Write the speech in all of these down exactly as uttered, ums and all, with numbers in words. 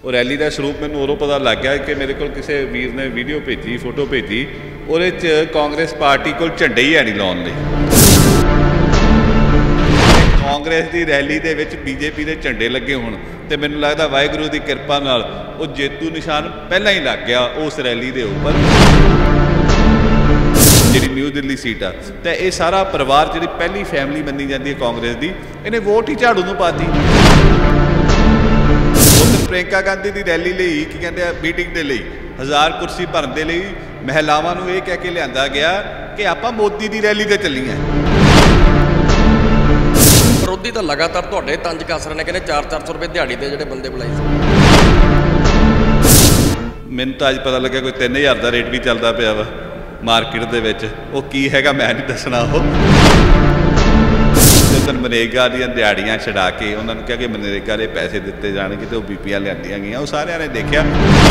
ਉਹ ਰੈਲੀ ਦਾ ਸਰੂਪ ਮੈਨੂੰ ਉਦੋਂ ਪਤਾ ਲੱਗ ਗਿਆ ਕਿ ਮੇਰੇ ਕੋਲ ਕਿਸੇ ਵੀਰ ਨੇ ਵੀਡੀਓ ਭੇਜੀ, ਫੋਟੋ ਭੇਜੀ, ਉਹਦੇ 'ਚ ਕਾਂਗਰਸ ਪਾਰਟੀ ਕੋਲ ਝੰਡੇ ਹੀ ਹੈ ਨਹੀਂ ਲਾਉਣ ਲਈ। ਕਾਂਗਰਸ ਦੀ ਰੈਲੀ ਦੇ ਵਿੱਚ ਬੀਜੇਪੀ ਦੇ ਝੰਡੇ ਲੱਗੇ ਹੋਣ ਤੇ ਮੈਨੂੰ ਲੱਗਦਾ ਵਾਹਿਗੁਰੂ ਦੀ ਕਿਰਪਾ ਨਾਲ ਉਹ ਜੇਤੂ ਨਿਸ਼ਾਨ ਪਹਿਲਾਂ ਹੀ ਲੱਗ ਗਿਆ ਉਸ ਰੈਲੀ ਦੇ ਉੱਪਰ, ਜਿਹੜੀ ਨਿਊ ਦਿੱਲੀ ਸੀਟ ਆ। ਤੇ ਇਹ ਸਾਰਾ ਪਰਿਵਾਰ, ਜਿਹੜੀ ਪਹਿਲੀ ਫੈਮਿਲੀ ਮੰਨੀ ਜਾਂਦੀ ਹੈ ਕਾਂਗਰਸ ਦੀ, ਇਹਨੇ ਵੋਟ ਹੀ ਝਾੜੂ ਨੂੰ ਪਾਤੀ। ਪ੍ਰਿयंका गांधी की रैली ਲਈ ਕੀ ਕਹਿੰਦੇ ਆ ਮੀਟਿੰਗ ਦੇ ਲਈ ਹਜ਼ਾਰ ਕੁਰਸੀ ਭਰਨ ਦੇ ਲਈ ਮਹਿਲਾਵਾਂ ਨੂੰ ਇਹ ਕਹਿ ਕੇ ਲਿਆਂਦਾ ਗਿਆ ਕਿ ਆਪਾਂ ਮੋਦੀ ਦੀ ਰੈਲੀ ਤੇ ਚੱਲੀਆਂ। ਵਿਰੋਧੀ ਤਾਂ ਲਗਾਤਾਰ ਤੁਹਾਡੇ ਤੰਜ ਕੱਸ ਰਹੇ ਨੇ, ਕਹਿੰਦੇ ਚਾਰ ਚਾਰ ਸੌ ਰੁਪਏ ਦਿਹਾੜੀ ਦੇ ਜਿਹੜੇ ਬੰਦੇ ਬੁਲਾਏ ਸੀ। ਮੈਨੂੰ ਤਾਂ ਅੱਜ ਪਤਾ ਲੱਗਿਆ ਕੋਈ ਤਿੰਨ ਹਜ਼ਾਰ ਦਾ ਰੇਟ ਵੀ ਚੱਲਦਾ ਪਿਆ ਵਾ ਮਾਰਕੀਟ ਦੇ ਵਿੱਚ। ਉਹ ਕੀ ਹੈਗਾ ਮੈਂ ਨਹੀਂ ਦੱਸਣਾ। ਉਹ ਜਦੋਂ ਮਨਰੇਗਾ ਦੀਆਂ ਦਿਹਾੜੀਆਂ ਛਡਾ ਕੇ ਉਹਨਾਂ ਨੂੰ ਕਿਹਾ ਕਿ ਮਨਰੇਗਾ ਦੇ ਪੈਸੇ ਦਿੱਤੇ ਜਾਣਗੇ ਤੇ ਉਹ ਬੀਪੀਆਂ ਲਿਆਂਦੀਆਂ ਗਈਆਂ, ਉਹ ਸਾਰਿਆਂ ਨੇ ਦੇਖਿਆ।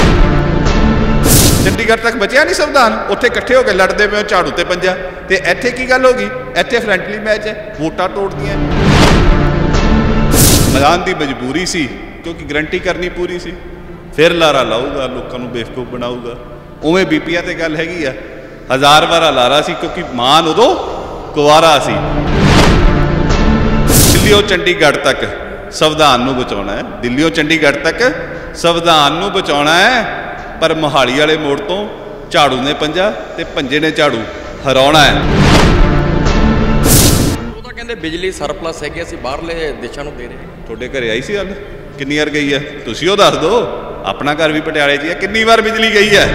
ਚੰਡੀਗੜ੍ਹ ਤੱਕ ਬਚਿਆ ਨਹੀਂ ਸੰਵਿਧਾਨ, ਉੱਥੇ ਇਕੱਠੇ ਹੋ ਕੇ ਲੜਦੇ ਪਏ ਝਾੜੂ ਤੇ ਪੰਜਾ। ਤੇ ਇੱਥੇ ਕੀ ਗੱਲ ਹੋ ਗਈ? ਇੱਥੇ ਫਰੈਂਡਲੀ ਮੈਚ ਹੈ, ਵੋਟਾਂ ਤੋੜਦੀਆਂ। ਮੈਦਾਨ ਦੀ ਮਜਬੂਰੀ ਸੀ ਕਿਉਂਕਿ ਗਰੰਟੀ ਕਰਨੀ ਪੂਰੀ ਸੀ, ਫਿਰ ਲਾਰਾ ਲਾਊਗਾ, ਲੋਕਾਂ ਨੂੰ ਬੇਵਕੂਫ ਬਣਾਊਗਾ। ਉਵੇਂ ਬੀਪੀਆਂ ਤੇ ਗੱਲ ਹੈਗੀ ਆ, ਹਜ਼ਾਰ ਵਾਰਾ ਲਾਰਾ ਸੀ ਕਿਉਂਕਿ ਮਾਨ ਉਦੋਂ ਕੁਆਰਾ ਸੀ। ਦਿੱਲੀੋਂ ਚੰਡੀਗੜ੍ਹ ਤੱਕ ਸੰਵਿਧਾਨ ਨੂੰ ਬਚਾਉਣਾ ਹੈ, ਦਿੱਲੀੋਂ ਚੰਡੀਗੜ੍ਹ ਤੱਕ ਸੰਵਿਧਾਨ ਨੂੰ ਬਚਾਉਣਾ ਹੈ, ਪਰ ਮੋਹਾਲੀ ਵਾਲੇ ਮੋੜ ਤੋਂ ਝਾੜੂ ਨੇ ਪੰਜਾ ਤੇ ਪੰਜੇ ਨੇ ਝਾੜੂ ਹਰਾਉਣਾ ਹੈ। ਉਹ ਤਾਂ ਕਹਿੰਦੇ ਬਿਜਲੀ ਸਰਪਲਸ ਹੈਗੀ, ਅਸੀਂ ਬਾਹਰਲੇ ਦੇਸ਼ਾਂ ਨੂੰ ਦੇ ਰਹੇ ਹਾਂ। ਤੁਹਾਡੇ ਘਰੇ ਆਈ ਸੀ ਗੱਲ? ਕਿੰਨੀ ਵਾਰ ਗਈ ਹੈ? ਤੁਸੀਂ ਉਹ ਦੱਸ ਦਿਓ। ਆਪਣਾ ਘਰ ਵੀ ਪਟਿਆਲੇ 'ਚ ਹੈ, ਕਿੰਨੀ ਵਾਰ ਬਿਜਲੀ ਗਈ ਹੈ?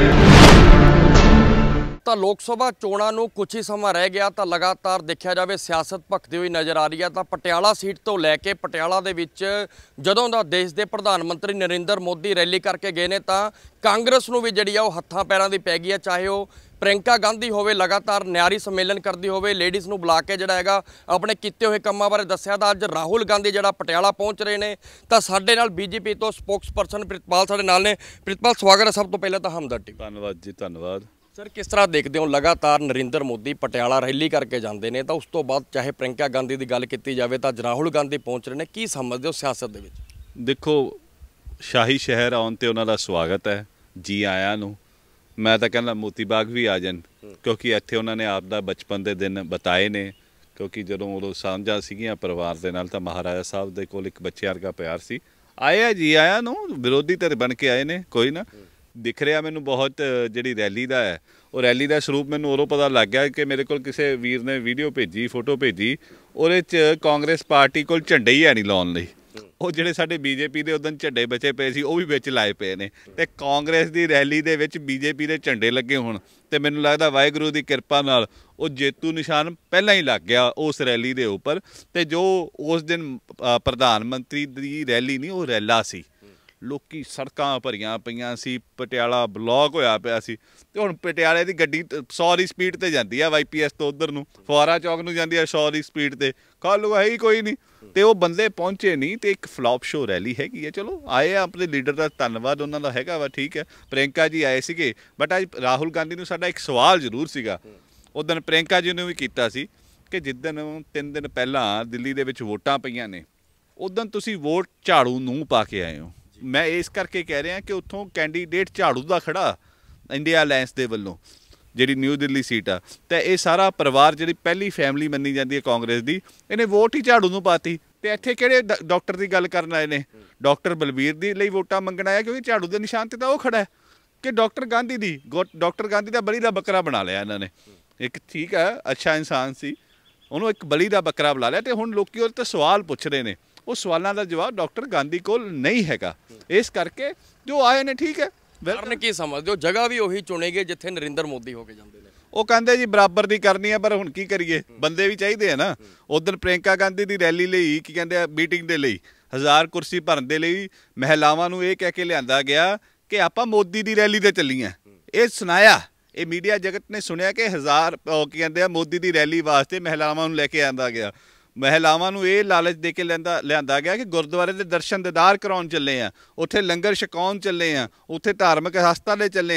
ਤਾਂ ਲੋਕ ਸਭਾ ਚੋਣਾਂ ਨੂੰ ਕੁਝ ਹੀ ਸਮਾਂ ਰਹਿ ਗਿਆ ਤਾਂ ਲਗਾਤਾਰ ਦੇਖਿਆ ਜਾਵੇ ਸਿਆਸਤ ਭਖਦੀ ਹੋਈ ਨਜ਼ਰ ਆ ਰਹੀ ਹੈ। ਤਾਂ ਪਟਿਆਲਾ ਸੀਟ ਤੋਂ ਲੈ ਕੇ ਪਟਿਆਲਾ ਦੇ ਵਿੱਚ ਜਦੋਂ ਦਾ ਦੇਸ਼ ਦੇ ਪ੍ਰਧਾਨ ਮੰਤਰੀ ਨਰਿੰਦਰ ਮੋਦੀ ਰੈਲੀ ਕਰਕੇ ਗਏ ਨੇ ਤਾਂ ਕਾਂਗਰਸ ਨੂੰ ਵੀ ਜਿਹੜੀ ਆ ਉਹ ਹੱਥਾਂ ਪੈਰਾਂ ਦੀ ਪੈ ਗਈ ਹੈ। ਚਾਹੇ ਉਹ ਪ੍ਰਿयंका ਗਾਂਧੀ ਹੋਵੇ, ਲਗਾਤਾਰ ਨਿਆਰੀ ਸੰਮੇਲਨ ਕਰਦੀ ਹੋਵੇ, ਲੇਡੀਜ਼ ਨੂੰ ਬੁਲਾ ਕੇ ਜਿਹੜਾ ਹੈਗਾ ਆਪਣੇ ਕੀਤੇ ਹੋਏ ਕੰਮਾਂ ਬਾਰੇ ਦੱਸਿਆ। ਤਾਂ ਅੱਜ ਰਾਹੁਲ ਗਾਂਧੀ ਜਿਹੜਾ ਪਟਿਆਲਾ ਪਹੁੰਚ ਰਹੇ ਨੇ ਤਾਂ ਸਾਡੇ ਨਾਲ ਬੀਜੇਪੀ ਤੋਂ ਸਪੋਕਸ ਪਰਸਨ ਪ੍ਰਿਤਪਾਲ ਸਾਡੇ ਨਾਲ ਨੇ। ਪ੍ਰਿਤਪਾਲ, ਸਵਾਗਤ ਹੈ ਸਭ ਤੋਂ ਪਹਿਲਾਂ ਤਾਂ ਹਮਦਰਦ ਟੀਵੀ। ਧੰਨਵਾਦ ਜੀ, ਧੰਨਵਾਦ ਸਰ। ਕਿਸ ਤਰ੍ਹਾਂ ਦੇਖਦੇ ਹੋ ਲਗਾਤਾਰ ਨਰਿੰਦਰ ਮੋਦੀ ਪਟਿਆਲਾ ਰੈਲੀ ਕਰਕੇ ਜਾਂਦੇ ਨੇ ਤਾਂ ਉਸ ਤੋਂ ਬਾਅਦ ਚਾਹੇ ਪ੍ਰਿयंका ਗਾਂਧੀ ਦੀ ਗੱਲ ਕੀਤੀ ਜਾਵੇ ਤਾਂ ਰਾਹੁਲ ਗਾਂਧੀ ਪਹੁੰਚ ਰਹੇ ਨੇ, ਕੀ ਸਮਝਦੇ ਹੋ ਸਿਆਸਤ ਦੇ ਵਿੱਚ? ਦੇਖੋ, ਸ਼ਾਹੀ ਸ਼ਹਿਰ ਆਉਣ ਤੇ ਉਹਨਾਂ ਦਾ ਸਵਾਗਤ ਹੈ, ਜੀ ਆਇਆਂ ਨੂੰ। ਮੈਂ ਤਾਂ ਕਹਿੰਦਾ ਮੋਤੀ ਬਾਗ ਵੀ ਆ ਜਾਣ ਕਿਉਂਕਿ ਇੱਥੇ ਉਹਨਾਂ ਨੇ ਆਪ ਦਾ ਬਚਪਨ ਦੇ ਦਿਨ ਬਿਤਾਏ ਨੇ। ਕਿਉਂਕਿ ਜਦੋਂ ਉਦੋਂ ਸਾਂਝਾਂ ਸੀਗੀਆਂ ਪਰਿਵਾਰ ਦੇ ਨਾਲ ਤਾਂ ਮਹਾਰਾਜਾ ਸਾਹਿਬ ਦੇ ਕੋਲ ਇੱਕ ਬੱਚੇ ਵਰਗਾ ਪਿਆਰ ਸੀ। ਆਏ ਆ ਜੀ ਆਇਆਂ ਨੂੰ, ਵਿਰੋਧੀ ਧਿਰ ਬਣ ਕੇ ਆਏ ਨੇ, ਕੋਈ ਨਾ ਦਿਖ ਰਿਹਾ ਮੈਨੂੰ ਬਹੁਤ। ਜਿਹੜੀ ਰੈਲੀ ਦਾ ਹੈ ਉਹ ਰੈਲੀ ਦਾ ਸਰੂਪ ਮੈਨੂੰ ਉਦੋਂ ਪਤਾ ਲੱਗ ਗਿਆ ਕਿ ਮੇਰੇ ਕੋਲ ਕਿਸੇ ਵੀਰ ਨੇ ਵੀਡੀਓ ਭੇਜੀ, ਫੋਟੋ ਭੇਜੀ, ਉਹਦੇ 'ਚ ਕਾਂਗਰਸ ਪਾਰਟੀ ਕੋਲ ਝੰਡੇ ਹੀ ਹੈ ਨਹੀਂ ਲਾਉਣ ਲਈ। ਉਹ ਜਿਹੜੇ ਸਾਡੇ ਬੀਜੇਪੀ ਦੇ ਉਦੋਂ ਝੰਡੇ ਬਚੇ ਪਏ ਸੀ ਉਹ ਵੀ ਵਿੱਚ ਲਾਏ ਪਏ ਨੇ ਤੇ ਕਾਂਗਰਸ ਦੀ ਰੈਲੀ ਦੇ ਵਿੱਚ ਬੀਜੇਪੀ ਦੇ ਝੰਡੇ ਲੱਗੇ ਹੋਣ ਤੇ ਮੈਨੂੰ ਲੱਗਦਾ ਵਾਹਿਗੁਰੂ ਦੀ ਕਿਰਪਾ ਨਾਲ ਉਹ ਜੇਤੂ ਨਿਸ਼ਾਨ ਪਹਿਲਾਂ ਹੀ ਲੱਗ ਗਿਆ ਉਸ ਰੈਲੀ ਦੇ ਉੱਪਰ। ਤੇ ਜੋ ਉਸ ਦਿਨ ਪ੍ਰਧਾਨ ਮੰਤਰੀ ਦੀ ਰੈਲੀ ਨਹੀਂ, ਉਹ ਰੈਲਾ ਸੀ। ਲੋਕੀ ਸੜਕਾਂ ਭਰੀਆਂ ਪਈਆਂ ਸੀ, ਪਟਿਆਲਾ ਬਲੌਕ ਹੋਇਆ ਪਿਆ ਸੀ। ਤੇ ਹੁਣ ਪਟਿਆਲੇ ਦੀ ਗੱਡੀ ਸੌ ਦੀ ਸਪੀਡ ਤੇ ਜਾਂਦੀ ਆ, ਵਾਈ ਪੀ ਐਸ ਤੋਂ ਉੱਧਰ ਨੂੰ ਫੁਆਰਾ ਚੌਕ ਨੂੰ ਜਾਂਦੀ ਆ ਸੌ ਦੀ ਸਪੀਡ ਤੇ। ਕੱਲ੍ਹ ਹੈ ਹੀ ਕੋਈ ਨਹੀਂ ਤੇ ਉਹ ਬੰਦੇ ਪਹੁੰਚੇ ਨਹੀਂ ਤੇ ਇੱਕ ਫਲॉप ਸ਼ੋ ਰੈਲੀ ਹੈਗੀ ਹੈ। ਚਲੋ ਆਏ ਆ, ਆਪਣੇ ਲੀਡਰ ਦਾ ਧੰਨਵਾਦ ਉਹਨਾਂ ਦਾ ਹੈਗਾ ਵਾ, ਠੀਕ ਹੈ। ਪ੍ਰਿयंका ਜੀ ਆਏ ਸੀਗੇ, ਬਟ ਅੱਜ ਰਾਹੁਲ ਗਾਂਧੀ ਨੂੰ ਸਾਡਾ ਇੱਕ ਸਵਾਲ ਜ਼ਰੂਰ ਸੀਗਾ। ਉਸ ਦਿਨ ਪ੍ਰਿयंका ਜੀ ਨੂੰ ਵੀ ਕੀਤਾ ਸੀ ਕਿ ਜਿੱਦਣ ਤਿੰਨ ਦਿਨ ਪਹਿਲਾਂ ਦਿੱਲੀ ਦੇ ਵਿੱਚ ਵੋਟਾਂ ਪਈਆਂ ਨੇ ਉਦੋਂ ਤੁਸੀਂ ਵੋਟ ਝਾੜੂ ਨੂੰ ਪਾ ਕੇ ਆਏ ਹੋ। ਮੈਂ ਇਸ ਕਰਕੇ ਕਹਿ ਰਿਹਾ ਕਿ ਉੱਥੋਂ ਕੈਂਡੀਡੇਟ ਝਾੜੂ ਦਾ ਖੜਾ ਇੰਡੀਆ ਅਲਾਇੰਸ ਦੇ ਵੱਲੋਂ, ਜਿਹੜੀ ਨਿਊ ਦਿੱਲੀ ਸੀਟ ਆ। ਤੇ ਇਹ ਸਾਰਾ ਪਰਿਵਾਰ, ਜਿਹੜੀ ਪਹਿਲੀ ਫੈਮਿਲੀ ਮੰਨੀ ਜਾਂਦੀ ਹੈ ਕਾਂਗਰਸ ਦੀ, ਇਹਨੇ ਵੋਟ ਹੀ ਝਾੜੂ ਨੂੰ ਪਾਤੀ। ਤੇ ਇੱਥੇ ਕਿਹੜੇ ਡਾਕਟਰ ਦੀ ਗੱਲ ਕਰਨ ਆਏ ਨੇ? ਡਾਕਟਰ ਬਲਬੀਰ ਦੀ ਲਈ ਵੋਟਾਂ ਮੰਗਣ ਆਇਆ ਕਿਉਂਕਿ ਝਾੜੂ ਦੇ ਨਿਸ਼ਾਨ ਤੇ ਤਾਂ ਉਹ ਖੜਾ ਹੈ। ਕਿ ਡਾਕਟਰ ਗਾਂਧੀ ਦੀ ਡਾਕਟਰ ਗਾਂਧੀ ਦਾ ਬਲੀ ਦਾ ਬੱਕਰਾ ਬਣਾ ਲਿਆ ਇਹਨਾਂ ਨੇ। ਇੱਕ ਠੀਕ ਹੈ, ਅੱਛਾ ਇਨਸਾਨ ਸੀ, ਉਹਨੂੰ ਇੱਕ ਬਲੀ ਦਾ ਬੱਕਰਾ ਬਣਾ ਲਿਆ। ਤੇ ਹੁਣ ਲੋਕੀ ਉਹਦੇ ਤੋਂ ਸਵਾਲ ਪੁੱਛ ਰਹੇ ਨੇ, ਉਹ ਸਵਾਲਾਂ ਦਾ ਜਵਾਬ ਡਾਕਟਰ ਗਾਂਧੀ ਕੋਲ ਨਹੀਂ ਹੈਗਾ। ਇਸ ਕਰਕੇ ਜੋ ਆਏ ਨੇ ਠੀਕ ਹੈ। ਕਾਰਨ ਕੀ ਸਮਝਦੇ ਹੋ? ਜਗ੍ਹਾ ਵੀ ਉਹੀ ਚੁਣੇਗੇ ਜਿੱਥੇ ਨਰਿੰਦਰ ਮੋਦੀ ਹੋ ਕੇ ਜਾਂਦੇ ਨੇ। ਉਹ ਕਹਿੰਦੇ ਜੀ ਬਰਾਬਰ ਦੀ ਕਰਨੀ ਹੈ, ਪਰ ਹੁਣ ਕੀ ਕਰੀਏ, ਬੰਦੇ ਵੀ ਚਾਹੀਦੇ ਆ ਨਾ। ਉਧਰ ਪ੍ਰਿयंका ਗਾਂਧੀ ਦੀ ਰੈਲੀ ਲਈ ਕੀ ਕਹਿੰਦੇ ਆ ਮੀਟਿੰਗ ਦੇ ਲਈ ਹਜ਼ਾਰ ਕੁਰਸੀ ਭਰਨ ਦੇ ਲਈ ਮਹਿਲਾਵਾਂ ਨੂੰ ਇਹ ਕਹਿ ਕੇ ਲਿਆਂਦਾ ਗਿਆ ਕਿ ਆਪਾਂ ਮੋਦੀ ਦੀ ਰੈਲੀ ਤੇ ਚੱਲੀਆਂ। ਇਹ ਸੁਣਾਇਆ, ਇਹ ਮੀਡੀਆ ਜਗਤ ਨੇ ਸੁਣਿਆ ਕਿ ਹਜ਼ਾਰ ਕੀ ਕਹਿੰਦੇ ਆ ਮੋਦੀ ਦੀ ਰੈਲੀ ਵਾਸਤੇ ਮਹਿਲਾਵਾਂ ਨੂੰ ਲੈ ਕੇ ਆਂਦਾ ਗਿਆ। ਮਹਿਲਾਵਾਂ ਨੂੰ ਇਹ ਲਾਲਚ ਦੇ ਕੇ ਲਿਆਂਦਾ ਲਿਆਂਦਾ ਗਿਆ ਕਿ ਗੁਰਦੁਆਰੇ ਦੇ ਦਰਸ਼ਨ ਦੀਦਾਰ ਕਰਾਉਣ ਚੱਲੇ ਆ, ਉੱਥੇ ਲੰਗਰ ਛਕਾਉਣ ਚੱਲੇ ਆ, ਉੱਥੇ ਧਾਰਮਿਕ ਹਸਪਤਾਲੇ ਚੱਲੇ ਆ।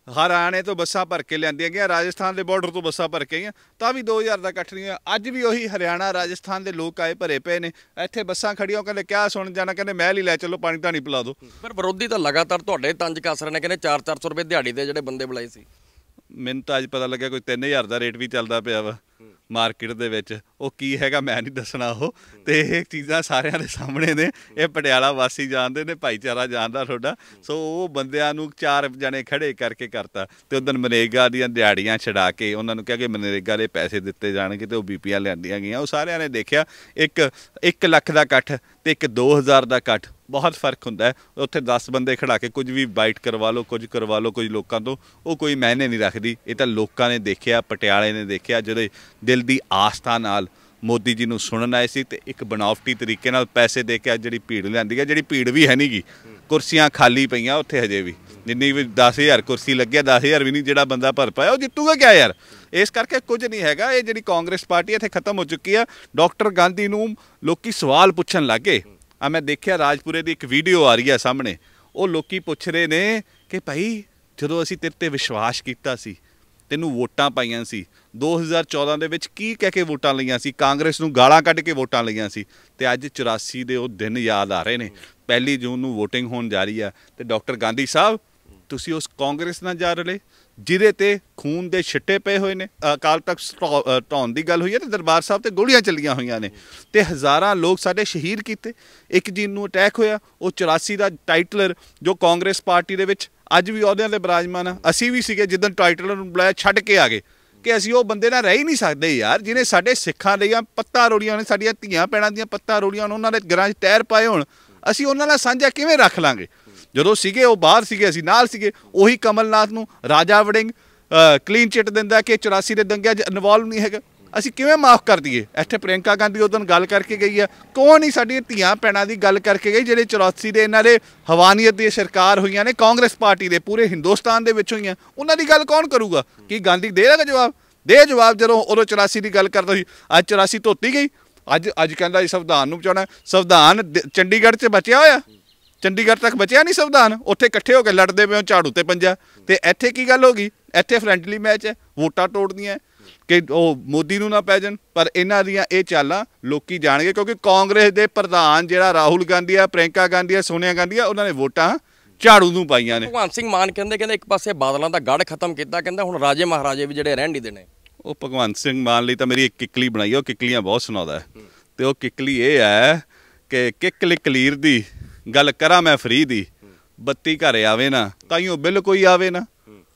ਹਰਿਆਣੇ ਤੋਂ ਬੱਸਾਂ ਭਰ ਕੇ ਲਿਆਂਦੀਆਂ ਗਈਆਂ, ਰਾਜਸਥਾਨ ਦੇ ਬਾਰਡਰ ਤੋਂ ਬੱਸਾਂ ਭਰ ਕੇ ਆਈਆਂ, ਤਾਂ ਵੀ ਦੋ ਹਜ਼ਾਰ ਦਾ ਇਕੱਠ ਨਹੀਂ ਹੋਇਆ। ਅੱਜ ਵੀ ਉਹੀ ਹਰਿਆਣਾ ਰਾਜਸਥਾਨ ਦੇ ਲੋਕ ਆਏ ਭਰੇ ਪਏ ਨੇ, ਇੱਥੇ ਬੱਸਾਂ ਖੜੀਆਂ, ਉਹ ਕਹਿੰਦੇ ਕਿਆ ਸੁਣ ਜਾਣਾ, ਕਹਿੰਦੇ ਮਹਿਲ ਹੀ ਲੈ ਚਲੋ, ਪਾਣੀ ਧਾਣੀ ਪਿਲਾ ਦਿਓ। ਪਰ ਵਿਰੋਧੀ ਤਾਂ ਲਗਾਤਾਰ ਤੁਹਾਡੇ ਤੰਜ ਕੱਸ ਰਹੇ ਨੇ, ਕਹਿੰਦੇ ਚਾਰ ਚਾਰ ਸੌ ਰੁਪਏ ਦਿਹਾੜੀ ਦੇ ਜਿਹੜੇ ਬੰਦੇ ਬੁਲਾਏ ਸੀ। ਮੈਨੂੰ ਤਾਂ ਅੱਜ ਪਤਾ ਲੱਗਿਆ ਕੋਈ ਤਿੰਨ ਹਜ਼ਾਰ ਦਾ ਰੇਟ ਵੀ ਚੱਲਦਾ ਪਿਆ ਵਾ ਮਾਰਕੀਟ ਦੇ ਵਿੱਚ। ਉਹ ਕੀ ਹੈਗਾ ਮੈਂ ਨਹੀਂ ਦੱਸਣਾ, ਉਹ ਤੇ ਇਹ ਚੀਜ਼ਾਂ ਸਾਰਿਆਂ ਦੇ ਸਾਹਮਣੇ ਨੇ, ਇਹ ਪਟਿਆਲਾ ਵਾਸੀ ਜਾਣਦੇ ਨੇ, ਭਾਈਚਾਰਾ ਜਾਣਦਾ ਤੁਹਾਡਾ। ਸੋ ਉਹ ਬੰਦਿਆਂ ਨੂੰ ਚਾਰ ਜਣੇ ਖੜੇ ਕਰਕੇ ਕਰਤਾ, ਤੇ ਉਦੋਂ ਮਨਰੇਗਾ ਦੀਆਂ ਦਿਹਾੜੀਆਂ ਛਡਾ ਕੇ ਉਹਨਾਂ ਨੂੰ ਕਿਹਾ ਕਿ ਮਨਰੇਗਾ ਦੇ ਪੈਸੇ ਦਿੱਤੇ ਜਾਣਗੇ, ਤੇ ਉਹ ਬੀਪੀਆਂ ਲਿਆਂਦੀਆਂ ਗਈਆਂ। ਉਹ ਸਾਰਿਆਂ ਨੇ ਦੇਖਿਆ ਇੱਕ ਇੱਕ ਲੱਖ ਦਾ ਇਕੱਠ ਤੇ ਇੱਕ ਦੋ ਹਜ਼ਾਰ ਦਾ ਇਕੱਠ, ਬਹੁਤ ਫਰਕ ਹੁੰਦਾ ਹੈ। ਉੱਥੇ ਦਸ ਬੰਦੇ ਖੜਾ ਕੇ ਕੁਝ ਵੀ ਬਾਈਟ ਕਰਵਾ ਲਓ, ਕੁਝ ਕਰਵਾ ਲਓ ਕੁਝ ਲੋਕਾਂ ਤੋਂ, ਉਹ ਕੋਈ ਮਾਇਨੇ ਨਹੀਂ ਰੱਖਦੀ। ਇਹ ਤਾਂ ਲੋਕਾਂ ਨੇ ਦੇਖਿਆ, ਪਟਿਆਲੇ ਨੇ ਦੇਖਿਆ, ਜਿਹੜੇ ਦਿਲ ਦੀ ਆਸਥਾ ਨਾਲ ਮੋਦੀ ਜੀ ਨੂੰ ਸੁਣਨ ਆਏ ਸੀ, ਤੇ ਇੱਕ ਬਣਾਵਟੀ ਤਰੀਕੇ ਨਾਲ ਪੈਸੇ ਦੇ ਕੇ ਜਿਹੜੀ ਭੀੜ ਲਿਆਂਦੀ ਹੈ, ਜਿਹੜੀ ਭੀੜ ਵੀ ਹੈ ਨਹੀਂ ਗੀ, ਕੁਰਸੀਆਂ ਖਾਲੀ ਪਈਆਂ ਉੱਥੇ ਹਜੇ ਵੀ, ਜਿੰਨੀ ਵੀ ਦਸ ਹਜ਼ਾਰ ਕੁਰਸੀ ਲੱਗਿਆ, ਦਸ ਹਜ਼ਾਰ ਵੀ ਨਹੀਂ ਜਿਹੜਾ ਬੰਦਾ ਭਰ ਪਾਇਆ ਉਹ ਜਿੱਤੂਗਾ ਕਿਆ ਯਾਰ। ਇਸ ਕਰਕੇ ਕੁਝ ਨਹੀਂ ਹੈਗਾ। ਇਹ ਜਿਹੜੀ ਕਾਂਗਰਸ ਪਾਰਟੀ ਇੱਥੇ ਖਤਮ ਹੋ ਚੁੱਕੀ ਆ। ਡਾਕਟਰ ਗਾਂਧੀ ਨੂੰ ਲੋਕੀ ਸਵਾਲ ਪੁੱਛਣ ਲੱਗ ਗਏ। ਆ ਮੈਂ ਦੇਖਿਆ ਰਾਜਪੁਰੇ ਦੀ ਇੱਕ ਵੀਡੀਓ ਆ ਰਹੀ ਹੈ ਸਾਹਮਣੇ, ਉਹ ਲੋਕੀ ਪੁੱਛ ਰਹੇ ਨੇ ਕਿ ਭਾਈ ਜਦੋਂ ਅਸੀਂ ਤੇਰੇ 'ਤੇ ਵਿਸ਼ਵਾਸ ਕੀਤਾ ਸੀ, ਤੈਨੂੰ ਵੋਟਾਂ ਪਾਈਆਂ ਸੀ, ਦੋ ਹਜ਼ਾਰ ਚੌਦਾਂ ਦੇ ਵਿੱਚ ਕੀ ਕਹਿ ਕੇ ਵੋਟਾਂ ਲਈਆਂ ਸੀ, ਕਾਂਗਰਸ ਨੂੰ ਗਾਲਾਂ ਕੱਢ ਕੇ ਵੋਟਾਂ ਲਈਆਂ ਸੀ, ਤੇ ਅੱਜ ਚੁਰਾਸੀ ਦੇ ਉਹ ਦਿਨ ਯਾਦ ਆ ਰਹੇ ਨੇ। ਪਹਿਲੀ ਜੂਨ ਨੂੰ ਵੋਟਿੰਗ ਹੋਣ ਜਾ ਰਹੀ ਆ, ਤੇ ਡਾਕਟਰ ਗਾਂਧੀ ਸਾਹਿਬ ਤੁਸੀਂ ਉਸ ਕਾਂਗਰਸ ਨਾਲ ਜਾ ਰਹੇ ਜਿਹਦੇ ਤੇ ਖੂਨ ਦੇ ਛਿੱਟੇ ਪਏ ਹੋਏ ਨੇ। ਅਕਾਲ ਤਖਤ ਢਾਉਣ ਦੀ ਗੱਲ ਹੋਈ ਹੈ, ਤੇ ਦਰਬਾਰ ਸਾਹਿਬ ਤੇ ਗੋਲੀਆਂ ਚੱਲੀਆਂ ਹੋਈਆਂ ਨੇ, ਤੇ ਹਜ਼ਾਰਾਂ ਲੋਕ ਸਾਡੇ ਸ਼ਹੀਦ ਕੀਤੇ। ਇੱਕ ਜੀਨ ਨੂੰ ਅਟੈਕ ਹੋਇਆ, ਉਹ ਚੁਰਾਸੀ ਦਾ ਟਾਈਟਲਰ ਜੋ ਕਾਂਗਰਸ ਪਾਰਟੀ ਦੇ ਵਿੱਚ ਅੱਜ ਵੀ ਅਹੁਦਿਆਂ 'ਤੇ ਬਿਰਾਜਮਾਨ ਆ, ਅਸੀਂ ਵੀ ਸੀਗੇ ਜਿੱਦਣ ਟਾਈਟਲਰ ਨੂੰ ਬੁਲਾਇਆ ਛੱਡ ਕੇ ਆ ਗਏ, ਕਿ ਅਸੀਂ ਉਹ ਬੰਦੇ ਨਾਲ ਰਹਿ ਹੀ ਨਹੀਂ ਸਕਦੇ ਯਾਰ, ਜਿਹਨੇ ਸਾਡੇ ਸਿੱਖਾਂ ਦੀਆਂ ਪੱਤਾਂ ਰੋੜੀਆਂ ਨੇ, ਸਾਡੀਆਂ ਧੀਆਂ ਭੈਣਾਂ ਦੀਆਂ ਪੱਤਾਂ ਰੋੜੀਆਂ ਨੇ, ਉਹਨਾਂ ਦੇ ਘਰਾਂ 'ਚ ਟਾਇਰ ਪਾਏ ਹੋਣ, ਅਸੀਂ ਉਹਨਾਂ ਨਾਲ ਸਾਂਝਾ ਕਿਵੇਂ ਰੱਖ ਲਾਂਗੇ। ਜਦੋਂ ਸੀਗੇ ਉਹ ਬਾਹਰ ਸੀਗੇ, ਅਸੀਂ ਨਾਲ ਸੀਗੇ। ਉਹੀ ਕਮਲਨਾਥ ਨੂੰ ਰਾਜਾ ਵੜਿੰਗ ਕਲੀਨ ਚਿੱਟ ਦਿੰਦਾ ਕਿ ਚੁਰਾਸੀ ਦੇ ਦੰਗਿਆਂ 'ਚ ਇਨਵੋਲਵ ਨਹੀਂ ਹੈਗਾ, ਅਸੀਂ ਕਿਵੇਂ ਮਾਫ ਕਰ ਦਈਏ। ਇੱਥੇ ਪ੍ਰਿਅੰਕਾ ਗਾਂਧੀ ਉਦੋਂ ਗੱਲ ਕਰਕੇ ਗਈ ਆ, ਕੌਣ ਹੀ ਸਾਡੀਆਂ ਧੀਆਂ ਭੈਣਾਂ ਦੀ ਗੱਲ ਕਰਕੇ ਗਈ, ਜਿਹੜੇ ਚੁਰਾਸੀ ਦੇ ਇਹਨਾਂ ਦੇ ਹਵਾਨੀਅਤ ਦੀ ਸਰਕਾਰ ਹੋਈਆਂ ਨੇ ਕਾਂਗਰਸ ਪਾਰਟੀ ਦੇ ਪੂਰੇ ਹਿੰਦੁਸਤਾਨ ਦੇ ਵਿੱਚ ਹੋਈਆਂ, ਉਹਨਾਂ ਦੀ ਗੱਲ ਕੌਣ ਕਰੂਗਾ। ਕੀ ਗਾਂਧੀ ਦੇਗਾ ਜਵਾਬ? ਦੇ ਜਵਾਬ। ਜਦੋਂ ਉਦੋਂ ਚੁਰਾਸੀ ਦੀ ਗੱਲ ਕਰਦਾ ਸੀ, ਅੱਜ ਚੁਰਾਸੀ ਧੋਤੀ ਗਈ। ਅੱਜ ਅੱਜ ਕਹਿੰਦਾ ਜੀ ਸੰਵਿਧਾਨ ਨੂੰ ਬਚਾਉਣਾ। ਸੰਵਿਧਾਨ ਚੰਡੀਗੜ੍ਹ 'ਚ ਬਚਿਆ ਹੋਇਆ, ਚੰਡੀਗੜ੍ਹ ਤੱਕ ਬਚਿਆ ਨਹੀਂ ਸੰਵਿਧਾਨ, ਉੱਥੇ ਇਕੱਠੇ ਹੋ ਕੇ ਲੜਦੇ ਪਏ ਹੋ ਝਾੜੂ ਤੇ ਪੰਜਾ। ਤੇ ਇੱਥੇ ਕੀ ਗੱਲ ਹੋ ਗਈ? ਇੱਥੇ ਫਰੈਂਡਲੀ ਮੈਚ ਹੈ, ਵੋਟਾਂ ਤੋੜਦੀਆਂ ਕਿ ਉਹ ਮੋਦੀ ਨੂੰ ਨਾ ਪੈ ਜਾਣ। ਪਰ ਇਹਨਾਂ ਦੀਆਂ ਇਹ ਚਾਲਾਂ ਲੋਕੀ ਜਾਣਗੇ, ਕਿਉਂਕਿ ਕਾਂਗਰਸ ਦੇ ਪ੍ਰਧਾਨ ਜਿਹੜਾ ਰਾਹੁਲ ਗਾਂਧੀ ਆ, ਪ੍ਰਿਅੰਕਾ ਗਾਂਧੀ ਆ, ਸੋਨੀਆ ਗਾਂਧੀ ਆ, ਉਹਨਾਂ ਨੇ ਵੋਟਾਂ ਝਾੜੂ ਨੂੰ ਪਾਈਆਂ ਨੇ। ਭਗਵੰਤ ਸਿੰਘ ਮਾਨ ਕਹਿੰਦੇ ਕਹਿੰਦੇ ਇੱਕ ਪਾਸੇ ਬਾਦਲਾਂ ਦਾ ਗੜ ਖਤਮ ਕੀਤਾ, ਕਹਿੰਦਾ ਹੁਣ ਰਾਜੇ ਮਹਾਰਾਜੇ ਵੀ ਜਿਹੜੇ ਰਹਿਣ ਨਹੀਂ ਦੇਣੇ। ਉਹ ਭਗਵੰਤ ਸਿੰਘ ਮਾਨ ਲਈ ਤਾਂ ਮੇਰੀ ਇੱਕ ਕਿੱਕਲੀ ਬਣਾਈ, ਉਹ ਕਿੱਕਲੀਆਂ ਬਹੁਤ ਸੁਣਾਉਂਦਾ, ਤੇ ਉਹ ਕਿੱਕਲੀ ਇਹ ਹੈ ਕਿ ਕਿੱਕਲੀ ਕਲੀਰ ਦੀ ਗੱਲ ਕਰਾਂ ਮੈਂ ਫਰੀ ਦੀ, ਬੱਤੀ ਘਰੇ ਆਵੇ ਨਾ ਤਾਈਓ ਬਿੱਲ ਕੋਈ ਆਵੇ ਨਾ।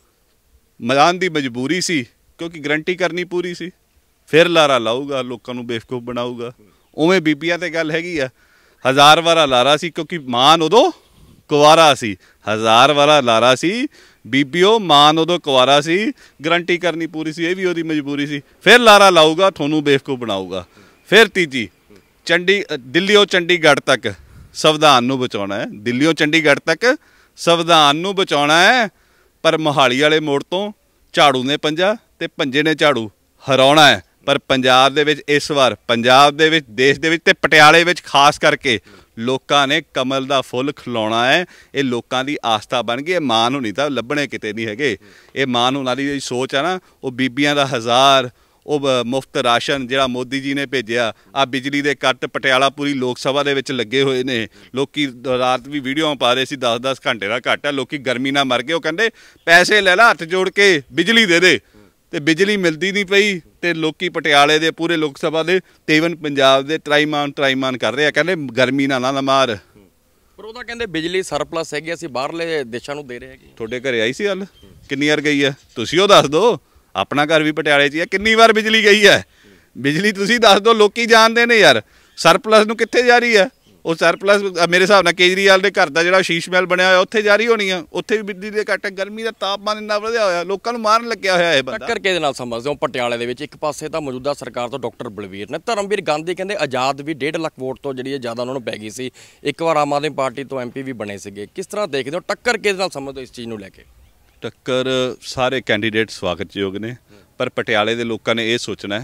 ਮੈਦਾਨ ਦੀ ਮਜਬੂਰੀ ਸੀ, ਕਿਉਂਕਿ ਗਰੰਟੀ ਕਰਨੀ ਪੂਰੀ ਸੀ, ਫਿਰ ਲਾਰਾ ਲਾਊਗਾ, ਲੋਕਾਂ ਨੂੰ ਬੇਵਕੂਫ ਬਣਾਊਗਾ। ਉਵੇਂ ਬੀਬੀਆਂ ਤੇ ਗੱਲ ਹੈਗੀ ਆ, ਹਜ਼ਾਰ ਵਾਰਾ ਲਾਰਾ ਸੀ, ਕਿਉਂਕਿ ਮਾਨ ਉਦੋਂ ਕੁਆਰਾ ਸੀ। ਹਜ਼ਾਰ ਵਾਰਾ ਲਾਰਾ ਸੀ ਬੀਬੀਓ, ਮਾਨ ਉਦੋਂ ਕੁਆਰਾ ਸੀ, ਗਰੰਟੀ ਕਰਨੀ ਪੂਰੀ ਸੀ, ਇਹ ਵੀ ਉਹਦੀ ਮਜਬੂਰੀ ਸੀ। ਫਿਰ ਲਾਰਾ ਲਾਊਗਾ, ਤੁਹਾਨੂੰ ਬੇਵਕੂਫ ਬਣਾਊਗਾ। ਫਿਰ ਤੀਜੀ, ਚੰਡੀ ਦਿੱਲੀੋਂ ਚੰਡੀਗੜ੍ਹ ਤੱਕ ਸੰਵਿਧਾਨ ਨੂੰ ਬਚਾਉਣਾ ਹੈ, ਦਿੱਲੀੋਂ ਚੰਡੀਗੜ੍ਹ ਤੱਕ ਸੰਵਿਧਾਨ ਨੂੰ ਬਚਾਉਣਾ ਹੈ, ਪਰ ਮੋਹਾਲੀ ਵਾਲੇ ਮੋੜ ਤੋਂ ਝਾੜੂ ਨੇ ਪੰਜਾ ਤੇ ਪੰਜੇ ਨੇ ਝਾੜੂ ਹਰਾਉਣਾ ਹੈ। ਪਰ ਪੰਜਾਬ ਦੇ ਵਿੱਚ ਇਸ ਵਾਰ, ਪੰਜਾਬ ਦੇ ਵਿੱਚ, ਦੇਸ਼ ਦੇ ਵਿੱਚ ਤੇ ਪਟਿਆਲੇ ਵਿੱਚ ਖਾਸ ਕਰਕੇ ਲੋਕਾਂ ਨੇ ਕਮਲ ਦਾ ਫੁੱਲ ਖਿਲਾਉਣਾ ਹੈ। ਇਹ ਲੋਕਾਂ ਦੀ ਆਸਥਾ ਬਣ ਗਈ। ਇਹ ਮਾਨ ਹੋਣੀ ਤਾਂ ਲੱਭਣੇ ਕਿਤੇ ਨਹੀਂ ਹੈਗੇ। ਇਹ ਮਾਨ ਹੋਣਾ ਦੀ ਜਿਹੜੀ ਸੋਚ ਆ ਨਾ, ਉਹ ਬੀਬੀਆਂ ਦਾ ਹਜ਼ਾਰ, ਉਹ ਮੁਫਤ ਰਾਸ਼ਨ ਜਿਹੜਾ ਮੋਦੀ ਜੀ ਨੇ ਭੇਜਿਆ, ਆ ਬਿਜਲੀ ਦੇ ਕੱਟ ਪਟਿਆਲਾ ਪੂਰੀ ਲੋਕ ਸਭਾ ਦੇ ਵਿੱਚ ਲੱਗੇ ਹੋਏ ਨੇ। ਲੋਕੀ ਰਾਤ ਵੀ ਵੀਡੀਓ ਪਾ ਰਹੇ ਸੀ, ਦਸ ਦਸ ਘੰਟੇ ਦਾ ਕੱਟ ਹੈ, ਲੋਕੀ ਗਰਮੀ ਨਾਲ ਮਰ ਗਏ। ਉਹ ਕਹਿੰਦੇ ਪੈਸੇ ਲੈ ਲਾ, ਹੱਥ ਜੋੜ ਕੇ ਬਿਜਲੀ ਦੇ ਦੇ, ਤੇ ਬਿਜਲੀ ਮਿਲਦੀ ਨਹੀਂ ਪਈ। ਤੇ ਲੋਕੀ ਪਟਿਆਲੇ ਦੇ ਪੂਰੇ ਲੋਕ ਸਭਾ ਦੇ ਤੇ ਈਵਨ ਪੰਜਾਬ ਦੇ ਤਰਾਈਮਾਨ ਤਰਾਈਮਾਨ ਕਰ ਰਹੇ ਆ, ਕਹਿੰਦੇ ਗਰਮੀ ਨਾਲ ਨਾ ਮਾਰ। ਪਰ ਉਹਦਾ ਕਹਿੰਦੇ ਬਿਜਲੀ ਸਰਪਲਸ ਹੈਗੀ, ਅਸੀਂ ਬਾਹਰਲੇ ਦੇਸ਼ਾਂ ਨੂੰ ਦੇ ਰਹੇ ਹੈਗੇ। ਤੁਹਾਡੇ ਘਰੇ ਆਈ ਸੀ ਹੱਲ? ਕਿੰਨੀ ਵਾਰ ਗਈ ਹੈ? ਤੁਸੀਂ ਉਹ ਦੱਸ ਦਿਓ। ਆਪਣਾ ਘਰ ਵੀ ਪਟਿਆਲੇ 'ਚ ਹੀ ਹੈ, ਕਿੰਨੀ ਵਾਰ ਬਿਜਲੀ ਗਈ ਹੈ? ਬਿਜਲੀ ਤੁਸੀਂ ਦੱਸ ਦਿਓ, ਲੋਕੀ ਜਾਣਦੇ ਨੇ ਯਾਰ। ਸਰਪਲਸ ਨੂੰ ਕਿੱਥੇ ਜਾ ਰਹੀ ਹੈ? ਉਹ ਸਰਪਲਸ ਮੇਰੇ ਹਿਸਾਬ ਨਾਲ ਕੇਜਰੀਵਾਲ ਦੇ ਘਰ ਦਾ ਜਿਹੜਾ ਸ਼ੀਸ਼ ਮਹਿਲ ਬਣਿਆ ਹੋਇਆ ਉੱਥੇ ਜਾਰੀ ਹੋਣੀ ਆ। ਉੱਥੇ ਵੀ ਬਿਜਲੀ ਦੇ ਕੱਟ, ਗਰਮੀ ਦਾ ਤਾਪਮਾਨ ਇੰਨਾ ਵਧਿਆ ਹੋਇਆ, ਲੋਕਾਂ ਨੂੰ ਮਾਰਨ ਲੱਗਿਆ ਹੋਇਆ ਇਹ ਬੰਦਾ। ਟੱਕਰ ਕਿਹਦੇ ਨਾਲ ਸਮਝਦੇ ਹੋ ਪਟਿਆਲੇ ਦੇ ਵਿੱਚ? ਇੱਕ ਪਾਸੇ ਤਾਂ ਮੌਜੂਦਾ ਸਰਕਾਰ ਤੋਂ ਡਾਕਟਰ ਬਲਵੀਰ ਨੇ, ਧਰਮਵੀਰ ਗਾਂਧੀ ਕਹਿੰਦੇ ਆਜ਼ਾਦ ਵੀ ਡੇਢ ਲੱਖ ਵੋਟ ਤੋਂ ਜਿਹੜੀ ਜ਼ਿਆਦਾ ਉਹਨਾਂ ਨੂੰ ਪੈ ਗਈ ਸੀ। ਇੱਕ ਵਾਰ ਆਮ ਆਦਮੀ ਪਾਰਟੀ ਤੋਂ ਐਮ ਪੀ ਵੀ ਬਣੇ ਸੀਗੇ। ਕਿਸ ਤਰ੍ਹਾਂ ਦੇਖਦੇ ਹੋ, ਟੱਕਰ ਕਿਹਦੇ ਨਾਲ ਸਮਝਦੇ ਹੋ ਇਸ ਚੀਜ਼ ਨੂੰ ਲੈ ਕੇ? ਟੱਕਰ ਸਾਰੇ ਕੈਂਡੀਡੇਟ ਸਵਾਗਤਯੋਗ ਨੇ, ਪਰ ਪਟਿਆਲੇ ਦੇ ਲੋਕਾਂ ਨੇ ਇਹ ਸੋਚਣਾ ਹੈ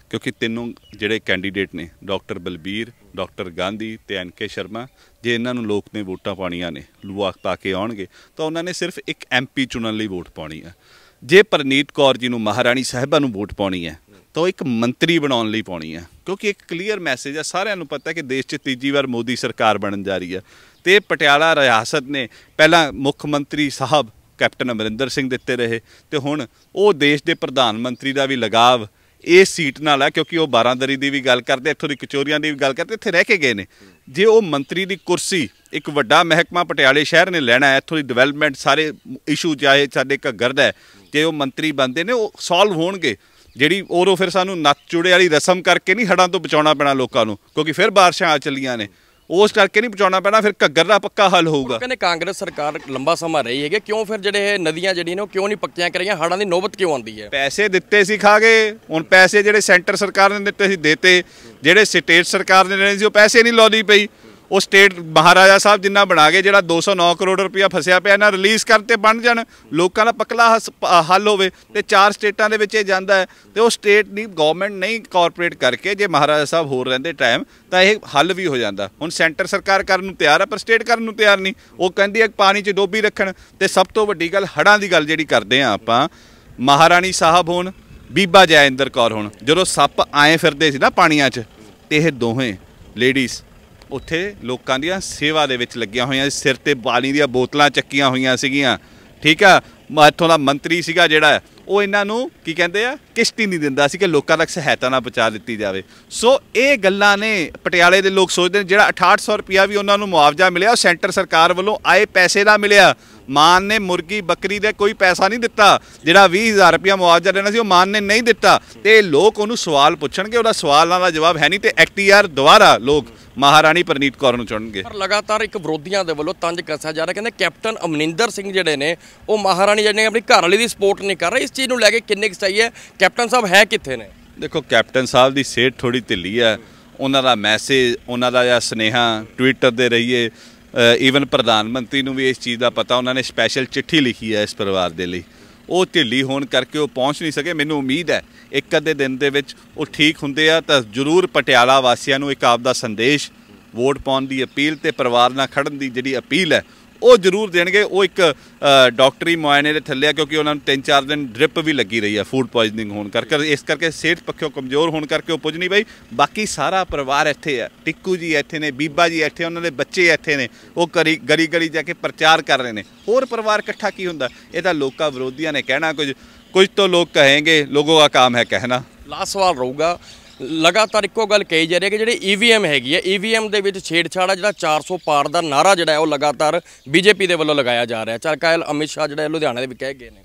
क्योंकि तीनों ਜਿਹੜੇ ਕੈਂਡੀਡੇਟ ਨੇ ਡਾਕਟਰ ਬਲਬੀਰ ਡਾਕਟਰ ਗਾਂਧੀ ਤੇ ਐਨ ਕੇ ਸ਼ਰਮਾ ਜੇ ਇਹਨਾਂ ਨੂੰ ਲੋਕ ਨੇ ਵੋਟਾਂ ਪਾਉਣੀਆਂ ਨੇ ਲੂਆ ਪਾ ਕੇ ਆਉਣਗੇ ਤਾਂ ਉਹਨਾਂ ਨੇ ਸਿਰਫ ਇੱਕ ਐਮਪੀ ਚੁਣਨ ਲਈ ਵੋਟ ਪਾਉਣੀ ਹੈ। ਜੇ ਪਰਨੀਤ ਕੌਰ ਜੀ ਨੂੰ ਮਹਾਰਾਣੀ ਸਾਹਿਬਾ ਨੂੰ ਵੋਟ ਪਾਉਣੀ ਹੈ ਤਾਂ ਉਹ ਇੱਕ ਮੰਤਰੀ ਬਣਾਉਣ ਲਈ ਪਾਉਣੀ ਹੈ, ਕਿਉਂਕਿ ਇੱਕ ਕਲੀਅਰ ਮੈਸੇਜ ਹੈ, ਸਾਰਿਆਂ ਨੂੰ ਪਤਾ ਕਿ ਦੇਸ਼ 'ਚ ਤੀਜੀ ਵਾਰ ਮੋਦੀ ਸਰਕਾਰ ਬਣਨ ਜਾ ਰਹੀ ਹੈ। ਤੇ ਪਟਿਆਲਾ ਰਿਆਸਤ ਨੇ ਪਹਿਲਾਂ ਮੁੱਖ ਮੰਤਰੀ ਸਾਹਿਬ ਕੈਪਟਨ ਅਮਰਿੰਦਰ ਸਿੰਘ ਦਿੱਤੇ ਰਹੇ ਤੇ ਹੁਣ ਉਹ ਦੇਸ਼ ਦੇ ਪ੍ਰਧਾਨ ਮੰਤਰੀ ਦਾ ਵੀ ਲਗਾਵ ਇਸ ਸੀਟ ਨਾਲ ਹੈ, ਕਿਉਂਕਿ ਉਹ ਬਾਰਾਂਦਰੀ ਦੀ ਵੀ ਗੱਲ ਕਰਦੇ, ਇੱਥੋਂ ਦੀ ਕਚੋਰੀਆਂ ਦੀ ਵੀ ਗੱਲ ਕਰਦੇ, ਇੱਥੇ ਰਹਿ ਕੇ ਗਏ ਨੇ। ਜੇ ਉਹ ਮੰਤਰੀ ਦੀ ਕੁਰਸੀ ਇੱਕ ਵੱਡਾ ਮਹਿਕਮਾ ਪਟਿਆਲੇ ਸ਼ਹਿਰ ਨੇ ਲੈਣਾ ਹੈ, ਇੱਥੋਂ ਦੀ ਡਿਵੈਲਪਮੈਂਟ ਸਾਰੇ ਇਸ਼ੂ ਚਾਹੇ ਸਾਡੇ ਘੱਗਰ ਦਾ ਜੇ ਉਹ ਮੰਤਰੀ ਬਣਦੇ ਨੇ ਉਹ ਸੋਲਵ ਹੋਣਗੇ। ਜਿਹੜੀ ਉਦੋਂ ਫਿਰ ਸਾਨੂੰ ਨੱਥ ਚੂੜੇ ਵਾਲੀ ਰਸਮ ਕਰਕੇ ਨਹੀਂ ਹੜ੍ਹਾਂ ਤੋਂ ਬਚਾਉਣਾ ਪੈਣਾ ਲੋਕਾਂ ਨੂੰ, ਕਿਉਂਕਿ ਫਿਰ ਬਾਰਿਸ਼ਾਂ ਆ ਚੱਲੀਆਂ ਨੇ, ਉਸ ਕਰਕੇ ਨਹੀਂ ਬਚਾਉਣਾ ਪੈਣਾ, ਫਿਰ ਘੱਗਰ ਦਾ ਪੱਕਾ ਹੱਲ ਹੋਊਗਾ। ਕਹਿੰਦੇ ਕਾਂਗਰਸ ਸਰਕਾਰ ਲੰਬਾ ਸਮਾਂ ਰਹੀ ਹੈਗੀ, ਕਿਉਂ ਫਿਰ ਜਿਹੜੇ ਨਦੀਆਂ ਜਿਹੜੀਆਂ ਨੇ ਉਹ ਕਿਉਂ ਨਹੀਂ ਪੱਕੀਆਂ ਕਰੀਆਂ, ਹੜ੍ਹਾਂ ਦੀ ਨੌਬਤ ਕਿਉਂ ਆਉਂਦੀ ਹੈ? ਪੈਸੇ ਦਿੱਤੇ ਸੀ ਖਾ ਗਏ, ਹੁਣ ਪੈਸੇ ਜਿਹੜੇ ਸੈਂਟਰ ਸਰਕਾਰ ਨੇ ਦਿੱਤੇ ਸੀ ਦੇਤੇ, ਜਿਹੜੇ ਸਟੇਟ ਸਰਕਾਰ ਨੇ ਦੇਣੇ ਸੀ ਉਹ ਪੈਸੇ ਨਹੀਂ ਲਾਉਂਦੀ ਪਈ। ਉਹ ਸਟੇਟ ਮਹਾਰਾਜਾ ਸਾਹਿਬ ਜਿੰਨਾ ਬਣਾ ਕੇ ਜਿਹੜਾ ਦੋ ਸੌ ਨੌ ਕਰੋੜ ਰੁਪਇਆ ਫਸਿਆ ਪਿਆ ਇਹਨਾਂ ਰਿਲੀਜ਼ ਕਰ ਤੇ ਬਣ ਜਾਣ, ਲੋਕਾਂ ਦਾ ਪਕਲਾ ਹੱਲ ਹੋਵੇ। ਤੇ ਚਾਰ ਸਟੇਟਾਂ ਦੇ ਵਿੱਚ ਇਹ ਜਾਂਦਾ ਹੈ ਤੇ ਉਹ ਸਟੇਟ ਦੀ ਗਵਰਨਮੈਂਟ ਨਹੀਂ ਕਾਰਪੋਰੇਟ ਕਰਕੇ ਜੇ ਮਹਾਰਾਜਾ ਸਾਹਿਬ ਹੋਰ ਰਹਿੰਦੇ ਟਾਈਮ ਤਾਂ ਇਹ ਹੱਲ ਵੀ ਹੋ ਜਾਂਦਾ। ਹੁਣ ਸੈਂਟਰ ਸਰਕਾਰ ਕਰਨ ਨੂੰ ਤਿਆਰ ਹੈ ਪਰ ਸਟੇਟ ਕਰਨ ਨੂੰ ਤਿਆਰ ਨਹੀਂ। ਉਹ ਕਹਿੰਦੀ ਹੈ ਪਾਣੀ 'ਚ ਡੋਬੀ ਰੱਖਣ। ਤੇ ਸਭ ਤੋਂ ਵੱਡੀ ਗੱਲ ਹੜ੍ਹਾਂ ਦੀ ਗੱਲ ਜਿਹੜੀ ਕਰਦੇ ਹਾਂ ਆਪਾਂ, ਮਹਾਰਾਣੀ ਸਾਹਿਬ ਹੋਣ ਬੀਬਾ ਜੈਇੰਦਰ ਕੌਰ ਹੋਣ, ਜਦੋਂ ਸੱਪ ਆਏ ਫਿਰਦੇ ਸੀ ਨਾ ਪਾਣੀਆਂ 'ਚ ਤੇ ਇਹ ਦੋਵੇਂ ਲੇਡੀਜ਼ ਉੱਥੇ ਲੋਕਾਂ ਦੀਆਂ ਸੇਵਾ ਦੇ ਵਿੱਚ ਲੱਗੀਆਂ ਹੋਈਆਂ, ਸਿਰ 'ਤੇ ਪਾਣੀ ਦੀਆਂ ਬੋਤਲਾਂ ਚੱਕੀਆਂ ਹੋਈਆਂ ਸੀਗੀਆਂ, ਠੀਕ ਆ। ਇੱਥੋਂ ਦਾ ਮੰਤਰੀ ਸੀਗਾ ਜਿਹੜਾ ਉਹ ਇਹਨਾਂ ਨੂੰ ਕੀ ਕਹਿੰਦੇ ਆ ਕਿਸ਼ਤੀ ਨਹੀਂ ਦਿੰਦਾ ਸੀ ਕਿ ਲੋਕਾਂ ਤੱਕ ਸਹਾਇਤਾ ਨਾ ਪਹੁੰਚਾ ਦਿੱਤੀ ਜਾਵੇ। ਸੋ ਇਹ ਗੱਲਾਂ ਨੇ ਪਟਿਆਲੇ ਦੇ ਲੋਕ ਸੋਚਦੇ ਨੇ ਜਿਹੜਾ ਅਠਾਹਠ ਸੌ ਰੁਪਇਆ ਵੀ ਉਹਨਾਂ ਨੂੰ ਮੁਆਵਜ਼ਾ ਮਿਲਿਆ ਉਹ ਸੈਂਟਰ ਸਰਕਾਰ ਵੱਲੋਂ ਆਏ ਪੈਸੇ ਦਾ ਮਿਲਿਆ। ਮਾਨ ਨੇ ਮੁਰਗੀ ਬੱਕਰੀ ਦੇ ਕੋਈ ਪੈਸਾ ਨਹੀਂ ਦਿੱਤਾ, ਜਿਹੜਾ ਵੀਹ ਹਜ਼ਾਰ ਰੁਪਇਆ ਮੁਆਵਜ਼ਾ ਦੇਣਾ ਸੀ ਉਹ ਮਾਨ ਨੇ ਨਹੀਂ ਦਿੱਤਾ। ਤੇ ਲੋਕ ਉਹਨੂੰ ਸਵਾਲ ਪੁੱਛਣਗੇ, ਉਹਦਾ ਸਵਾਲਾਂ ਦਾ ਜਵਾਬ ਹੈ ਨਹੀਂ ਤੇ ਐਕਟੀਆਰ ਦੁਬਾਰਾ ਲੋਕ ਮਹਾਰਾਣੀ ਪਰਨੀਤ ਕੌਰ ਨੂੰ ਚੁਣਨਗੇ। ਪਰ ਲਗਾਤਾਰ ਇੱਕ ਵਿਰੋਧੀਆਂ ਦੇ ਵੱਲੋਂ ਤੰਜ ਕੱਸਿਆ ਜਾ ਰਿਹਾ, ਕਹਿੰਦੇ ਕੈਪਟਨ ਅਮਰਿੰਦਰ ਸਿੰਘ ਜਿਹੜੇ ਨੇ ਉਹ ਮਹਾਰਾਣੀ ਜਿਹੜੇ ਆਪਣੀ ਘਰ ਵਾਲੀ ਦੀ ਸਪੋਰਟ ਨਹੀਂ ਕਰ ਰਹੇ। ਇਸ ਚੀਜ਼ ਨੂੰ ਲੈ ਕੇ ਕਿੰਨੇ ਕੁ ਸਹੀ ਹੈ? ਕੈਪਟਨ ਸਾਹਿਬ ਹੈ ਕਿੱਥੇ ਨੇ? ਦੇਖੋ ਕੈਪਟਨ ਸਾਹਿਬ ਦੀ ਸਿਹਤ ਥੋੜ੍ਹੀ ਢਿੱਲੀ ਹੈ, ਉਹਨਾਂ ਦਾ ਮੈਸੇਜ ਉਹਨਾਂ ਦਾ ਜਾਂ ਸੁਨੇਹਾ ਟਵਿੱਟਰ ਦੇ ਰਹੀਏ, ਈਵਨ ਪ੍ਰਧਾਨ ਮੰਤਰੀ ਨੂੰ ਵੀ ਇਸ ਚੀਜ਼ ਦਾ ਪਤਾ, ਉਹਨਾਂ ਨੇ ਸਪੈਸ਼ਲ ਚਿੱਠੀ ਲਿਖੀ ਹੈ ਇਸ ਪਰਿਵਾਰ ਦੇ ਲਈ, ਉਹ ਢਿੱਲੀ ਹੋਣ ਕਰਕੇ ਉਹ ਪਹੁੰਚ ਨਹੀਂ ਸਕੇ। ਮੈਨੂੰ ਉਮੀਦ ਹੈ ਇੱਕ ਅੱਧੇ ਦਿਨ ਦੇ ਵਿੱਚ ਉਹ ਠੀਕ ਹੁੰਦੇ ਆ ਤਾਂ ਜ਼ਰੂਰ ਪਟਿਆਲਾ ਵਾਸੀਆਂ ਨੂੰ ਇੱਕ ਆਪਦਾ ਸੰਦੇਸ਼ ਵੋਟ ਪਾਉਣ ਦੀ ਅਪੀਲ ਤੇ ਪਰਿਵਾਰ ਨਾਲ ਖੜਨ ਦੀ ਜਿਹੜੀ ਅਪੀਲ ਹੈ ਉਹ ਜ਼ਰੂਰ ਦੇਣਗੇ। ਉਹ ਇੱਕ ਡਾਕਟਰੀ ਮੁਆਇਨੇ ਦੇ ਥੱਲੇ ਆ, ਕਿਉਂਕਿ ਉਹਨਾਂ ਨੂੰ ਤਿੰਨ ਚਾਰ ਦਿਨ ਡ੍ਰਿਪ ਵੀ ਲੱਗੀ ਰਹੀ ਹੈ ਫੂਡ ਪੋਇਜ਼ਨਿੰਗ ਹੋਣ ਕਰਕੇ, ਇਸ ਕਰਕੇ ਸਿਹਤ ਪੱਖੋਂ ਕਮਜ਼ੋਰ ਹੋਣ ਕਰਕੇ ਉਹ ਪੁੱਜ ਨਹੀਂ ਪਈ। ਬਾਕੀ ਸਾਰਾ ਪਰਿਵਾਰ ਇੱਥੇ ਹੈ, ਟਿੱਕੂ ਜੀ ਇੱਥੇ ਨੇ, ਬੀਬਾ ਜੀ ਇੱਥੇ, ਉਹਨਾਂ ਦੇ ਬੱਚੇ ਇੱਥੇ ਨੇ, ਉਹ ਕਰੀ ਗਲੀ ਗਲੀ ਜਾ ਕੇ ਪ੍ਰਚਾਰ ਕਰ ਰਹੇ ਨੇ। ਹੋਰ ਪਰਿਵਾਰ ਇਕੱਠਾ ਕੀ ਹੁੰਦਾ? ਇਹ ਤਾਂ ਲੋਕਾਂ ਵਿਰੋਧੀਆਂ ਨੇ ਕਹਿਣਾ ਕੁਝ, ਕੁਝ ਤੋਂ ਲੋਕ ਕਹੇਂਗੇ, ਲੋਗੋਂ ਦਾ ਕੰਮ ਹੈ ਕਹਿਣਾ। ਲਾਸਟ ਸਵਾਲ ਰਹੂਗਾ, ਲਗਾਤਾਰ ਇੱਕੋ ਗੱਲ ਕਹੀ ਜਾ ਰਹੀ ਹੈ ਕਿ ਜਿਹੜੀ ਈ ਵੀ ਐਮ ਹੈਗੀ ਹੈ, ਈ ਵੀ ਐਮ ਦੇ ਵਿੱਚ ਛੇੜਛਾੜ ਆ, ਜਿਹੜਾ ਚਾਰ ਸੌ ਪਾਰ ਦਾ ਨਾਰਾ ਜਿਹੜਾ ਹੈ ਉਹ ਲਗਾਤਾਰ ਬੀਜੇਪੀ ਦੇ ਵੱਲੋਂ ਲਗਾਇਆ ਜਾ ਰਿਹਾ। ਚੱਲ ਕੱਲ੍ਹ ਅਮਿਤ ਸ਼ਾਹ ਜਿਹੜਾ ਲੁਧਿਆਣੇ ਦੇ ਵੀ ਕਹਿ ਗਏ ਨੇ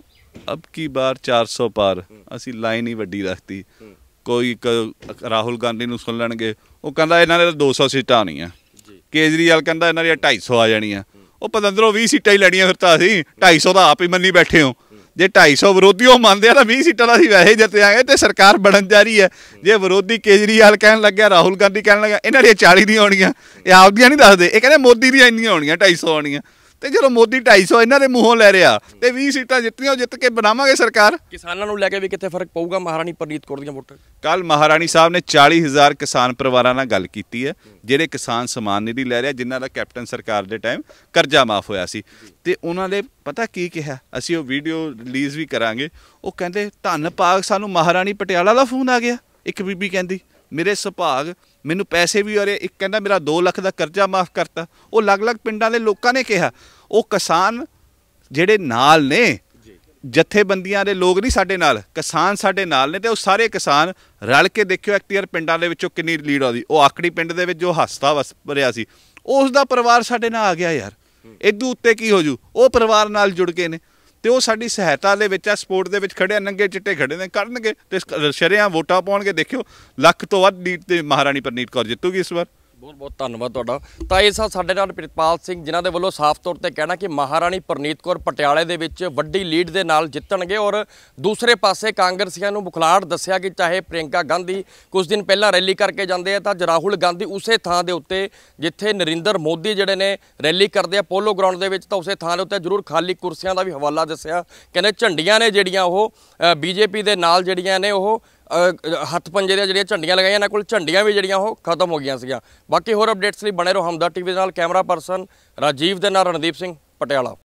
ਅਬ ਕੀ ਬਾਰ ਚਾਰ ਸੌ ਪਾਰ, ਅਸੀਂ ਲਾਈਨ ਹੀ ਵੱਡੀ ਰੱਖਤੀ। ਕੋਈ ਰਾਹੁਲ ਗਾਂਧੀ ਨੂੰ ਸੁਣ ਲੈਣਗੇ, ਉਹ ਕਹਿੰਦਾ ਇਹਨਾਂ ਦੇ ਦੋ ਸੌ ਸੀਟਾਂ ਆਉਣੀਆਂ, ਕੇਜਰੀਵਾਲ ਕਹਿੰਦਾ ਇਹਨਾਂ ਦੀਆਂ ਢਾਈ ਸੌ ਆ ਜਾਣੀਆਂ। ਉਹ ਪਤੰਦਰੋਂ ਵੀਹ ਸੀਟਾਂ ਹੀ ਲੈਣੀਆਂ, ਫਿਰ ਤਾਂ ਅਸੀਂ ਢਾਈ ਸੌ ਦਾ ਆਪ ਹੀ ਮੰਨੀ ਬੈਠੇ ਹੋ। ਜੇ ਢਾਈ ਸੌ ਵਿਰੋਧੀ ਉਹ ਮੰਨਦੇ ਆ ਤਾਂ ਵੀਹ ਸੀਟਾਂ ਦਾ ਅਸੀਂ ਵੈਸੇ ਹੀ ਜਿੱਤਿਆਂਗੇ ਤੇ ਸਰਕਾਰ ਬਣਨ ਜਾ ਰਹੀ ਹੈ। ਜੇ ਵਿਰੋਧੀ ਕੇਜਰੀਵਾਲ ਕਹਿਣ ਲੱਗਿਆ, ਰਾਹੁਲ ਗਾਂਧੀ ਕਹਿਣ ਲੱਗਿਆ ਇਹਨਾਂ ਦੀਆਂ ਚਾਲੀ ਦੀਆਂ ਆਉਣੀਆਂ, ਇਹ ਆਪਦੀਆਂ ਨਹੀਂ ਦੱਸਦੇ, ਇਹ ਕਹਿੰਦੇ ਮੋਦੀ ਦੀਆਂ ਇੰਨੀਆਂ ਆਉਣੀਆਂ, ਢਾਈ ਸੌ ਆਉਣੀਆਂ। ਤੇ ਜਦੋਂ ਮੋਦੀ ਢਾਈ ਸੌ ਇਹਨਾਂ ਦੇ ਮੂੰਹੋਂ ਲੈ ਰਿਹਾ ਤੇ ਵੀਹ ਸੀਟਾਂ ਜਿੱਤੀਆਂ, ਉਹ ਜਿੱਤ ਕੇ ਬਣਾਵਾਂਗੇ ਸਰਕਾਰ। ਕਿਸਾਨਾਂ ਨੂੰ ਲੈ ਕੇ ਵੀ ਕਿੱਥੇ ਫਰਕ ਪਊਗਾ ਮਹਾਰਾਣੀ ਪਰਨੀਤ ਕੌਰ ਦੀਆਂ ਵੋਟਾਂ? ਕੱਲ੍ਹ ਮਹਾਰਾਣੀ ਸਾਹਿਬ ਨੇ ਚਾਲੀ ਹਜ਼ਾਰ ਕਿਸਾਨ ਪਰਿਵਾਰਾਂ ਨਾਲ ਗੱਲ ਕੀਤੀ ਹੈ, ਜਿਹੜੇ ਕਿਸਾਨ ਸਮਾਨ ਨਿਧੀ ਲੈ ਰਿਹਾ, ਜਿਨ੍ਹਾਂ ਦਾ ਕੈਪਟਨ ਸਰਕਾਰ ਦੇ ਟਾਈਮ ਕਰਜ਼ਾ ਮਾਫ ਹੋਇਆ ਸੀ। ਤੇ ਉਹਨਾਂ ਨੇ ਪਤਾ ਕੀ ਕਿਹਾ, ਅਸੀਂ ਉਹ ਵੀਡੀਓ ਰਿਲੀਜ਼ ਵੀ ਕਰਾਂਗੇ। ਉਹ ਕਹਿੰਦੇ ਧੰਨ ਭਾਗ ਸਾਨੂੰ ਮਹਾਰਾਣੀ ਪਟਿਆਲਾ ਦਾ ਫੋਨ ਆ ਗਿਆ। ਇੱਕ ਬੀਬੀ ਕਹਿੰਦੀ ਮੇਰੇ ਸੁਭਾਗ ਮੈਨੂੰ ਪੈਸੇ ਵੀ ਔਰੇ, ਇੱਕ ਕਹਿੰਦਾ ਮੇਰਾ ਦੋ ਲੱਖ ਦਾ ਕਰਜ਼ਾ ਮਾਫ ਕਰਤਾ। ਉਹ ਅਲੱਗ-ਅਲੱਗ ਪਿੰਡਾਂ ਦੇ ਲੋਕਾਂ ਨੇ ਕਿਹਾ। ਉਹ ਕਿਸਾਨ ਜਿਹੜੇ ਨਾਲ ਨੇ, ਜਥੇਬੰਦੀਆਂ ਦੇ ਲੋਕ ਨਹੀਂ ਸਾਡੇ ਨਾਲ, ਕਿਸਾਨ ਸਾਡੇ ਨਾਲ ਨੇ। ਤੇ ਉਹ ਸਾਰੇ ਕਿਸਾਨ ਰਲ ਕੇ ਦੇਖਿਓ ਐਕਟੀਆਰ ਪਿੰਡਾਂ ਦੇ ਵਿੱਚੋਂ ਕਿੰਨੀ ਲੀਡ ਆਉਂਦੀ। ਉਹ ਆਕੜੀ ਪਿੰਡ ਦੇ ਵਿੱਚ ਜੋ ਹਸਤਾ ਵਸ ਰਿਹਾ ਸੀ, ਉਸ ਦਾ ਪਰਿਵਾਰ ਸਾਡੇ ਨਾਲ ਆ ਗਿਆ ਯਾਰ। ਇਦੋਂ ਉੱਤੇ ਕੀ ਹੋ ਜੂ? ਉਹ ਪਰਿਵਾਰ ਨਾਲ ਜੁੜ ਗਏ ਨੇ ਤੇ ਉਹ ਸਾਡੀ ਸਹਾਇਤਾ ਦੇ ਵਿੱਚ ਆ, ਸਪੋਰਟ ਦੇ ਵਿੱਚ ਖੜੇ ਆ, ਨੰਗੇ ਚਿੱਟੇ ਖੜੇ ਨੇ, ਕਰਨਗੇ ਤੇ ਸ਼ਰੇਆਮ ਵੋਟਾਂ ਪਾਉਣਗੇ। ਦੇਖਿਓ ਲੱਖ ਤੋਂ ਵੱਧ ਲੀਡ ਤੇ ਮਹਾਰਾਣੀ ਪਰਨੀਤ ਕੌਰ ਜਿੱਤੂਗੀ ਇਸ ਵਾਰ। ਬਹੁਤ ਬਹੁਤ ਧੰਨਵਾਦ ਤੁਹਾਡਾ। ਤਾਂ ਇਹ ਸਾ ਸਾਡੇ ਨਾਲ ਪ੍ਰਿਤਪਾਲ ਸਿੰਘ, ਜਿਨ੍ਹਾਂ ਦੇ ਵੱਲੋਂ ਸਾਫ਼ ਤੌਰ ਤੇ ਕਹਿਣਾ ਕਿ ਮਹਾਰਾਣੀ ਪਰਨੀਤ ਕੌਰ ਪਟਿਆਲੇ ਦੇ ਵਿੱਚ ਵੱਡੀ ਲੀਡ ਦੇ ਨਾਲ ਜਿੱਤਣਗੇ। ਔਰ ਦੂਸਰੇ ਪਾਸੇ ਕਾਂਗਰਸੀਆਂ ਨੂੰ ਬੁਖਲਾਹਟ ਦੱਸਿਆ ਕਿ ਚਾਹੇ ਪ੍ਰਿਯੰਕਾ ਗਾਂਧੀ ਕੁਝ ਦਿਨ ਪਹਿਲਾਂ ਰੈਲੀ ਕਰਕੇ ਜਾਂਦੇ ਆ ਤਾਂ ਰਾਹੁਲ ਗਾਂਧੀ ਉਸੇ ਥਾਂ ਦੇ ਉੱਤੇ ਜਿੱਥੇ ਨਰਿੰਦਰ ਮੋਦੀ ਜਿਹੜੇ ਨੇ ਰੈਲੀ ਕਰਦੇ ਆ ਪੋਲੋ ਗਰਾਊਂਡ ਦੇ ਵਿੱਚ, ਤਾਂ ਉਸੇ ਥਾਂ ਦੇ ਉੱਤੇ ਜ਼ਰੂਰ ਖਾਲੀ ਕੁਰਸੀਆਂ ਦਾ ਵੀ ਹਵਾਲਾ ਦੱਸਿਆ। ਕਹਿੰਦੇ ਝੰਡੀਆਂ ਨੇ ਜਿਹੜੀਆਂ ਉਹ ਬੀਜੇਪੀ ਦੇ ਨਾਲ ਜਿਹੜੀਆਂ ਨੇ ਉਹ ਅ, ਹੱਥ ਪੰਜੇ ਦੀਆਂ ਜਿਹੜੀਆਂ ਝੰਡੀਆਂ ਲਗਾਈਆਂ, ਇਹਨਾਂ ਕੋਲ ਝੰਡੀਆਂ ਵੀ ਜਿਹੜੀਆਂ ਉਹ ਖਤਮ ਹੋ ਗਈਆਂ ਸੀਗੀਆਂ। ਬਾਕੀ ਹੋਰ ਅਪਡੇਟਸ ਲਈ ਬਣੇ ਰਹੋ ਹਮਦਰ ਟੀਵੀ ਦੇ ਨਾਲ। ਕੈਮਰਾ ਪਰਸਨ ਰਾਜੀਵ ਦੇ ਨਾਲ ਰਣਦੀਪ ਸਿੰਘ, ਪਟਿਆਲਾ।